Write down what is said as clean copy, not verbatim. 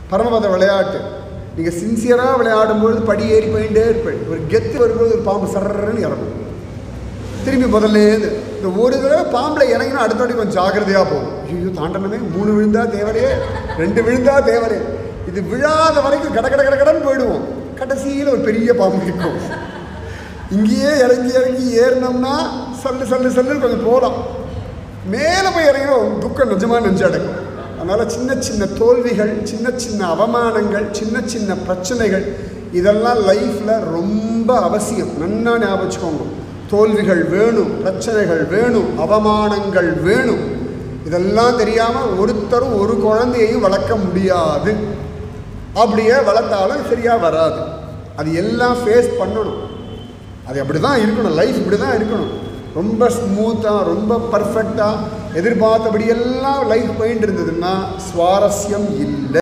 பரமபத விளையாட்டு. நீங்கள் சின்சியராக விளையாடும்பொழுது படி ஏறி போயிட்டே இருப்பேன். ஒரு கெத்து வரும்போது ஒரு பாம்பு சர்றன்னு இறங்கும். திரும்பி முதல்லேருந்து இந்த ஒரு தடவை பாம்பில் இறங்கினா அடுத்த வாட்டி கொஞ்சம் ஜாக்கிரதையாக போகும். ஐயோ தாண்டனமே 3 விழுந்தா தேவலையே, 2 விழுந்தா தேவலையே. இது விழாத வரைக்கும் கடன்னு போயிடுவோம். கடைசியில் ஒரு பெரிய பாம்பு இருக்கும். இங்கேயே இறங்கி ஏறினோம்னா சல்லு கொஞ்சம் போகலாம். மேலே போய் இறங்கினோம் துக்கம் நிஜமாக நெஞ்சு அடைக்கும். அதனால் சின்ன சின்ன தோல்விகள், சின்ன சின்ன அவமானங்கள், சின்ன சின்ன பிரச்சனைகள் இதெல்லாம் லைஃப்பில் ரொம்ப அவசியம். நன்னா ஞாபகம் வச்சுக்கோங்க. தோல்விகள் வேணும், பிரச்சனைகள் வேணும், அவமானங்கள் வேணும். இதெல்லாம் தெரியாமல் ஒருத்தரும் ஒரு குழந்தையையும் வளர்க்க முடியாது. அப்படியே வளர்த்தாலும் சரியாக வராது. அது எல்லாம் ஃபேஸ் பண்ணணும். அது அப்படி தான் இருக்கணும். லைஃப் இப்படி தான் இருக்கணும். ரொம்ப ஸ்மூத்தாக, ரொம்ப பர்ஃபெக்டாக எதிர்பார்த்தபடியெல்லாம் லைஃப் போயிட்டு இருந்ததுன்னா சுவாரஸ்யம் இல்லை.